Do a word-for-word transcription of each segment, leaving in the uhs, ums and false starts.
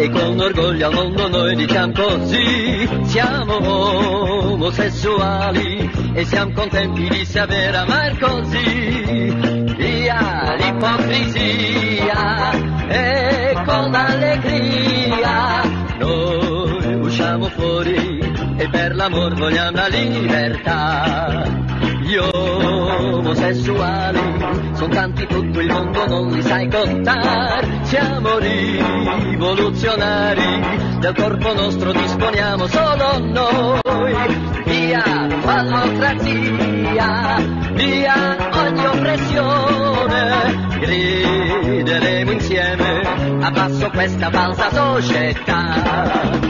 e con orgoglio al mondo noi diciamo così, siamo omosessuali e siamo contenti di saper amare così, via l'ipocrisia e con allegria noi usciamo fuori e per l'amor vogliamo la libertà. Gli omosessuali sono tanti, tutto il mondo non li sai contare, siamo rivoluzionari, del corpo nostro disponiamo solo noi, via fallocrazia, via ogni oppressione, grideremo insieme, abbasso questa falsa società.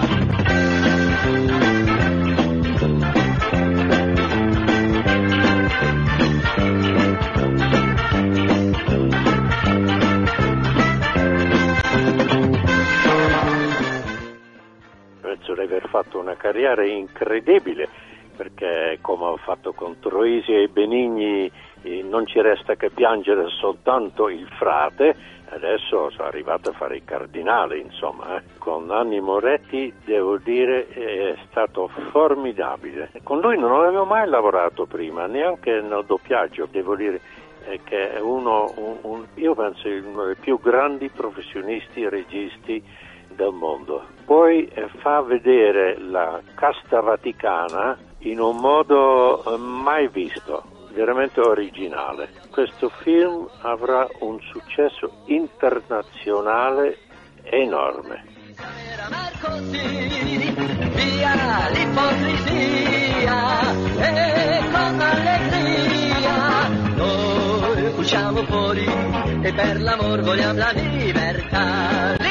Penso di aver fatto una carriera incredibile, perché come ho fatto con Troisi e Benigni eh, non ci resta che piangere soltanto il frate, adesso sono arrivato a fare il cardinale, insomma. Eh. Con Nanni Moretti, devo dire, è stato formidabile. Con lui non avevo mai lavorato prima, neanche nel doppiaggio, devo dire che è uno, un, un, io penso, uno dei più grandi professionisti e registi del mondo. Poi eh, fa vedere la casta vaticana in un modo eh, mai visto, veramente originale. Questo film avrà un successo internazionale enorme. Via l'ipocrisia e con allegria noi usciamo fuori e per l'amor vogliamo la libertà.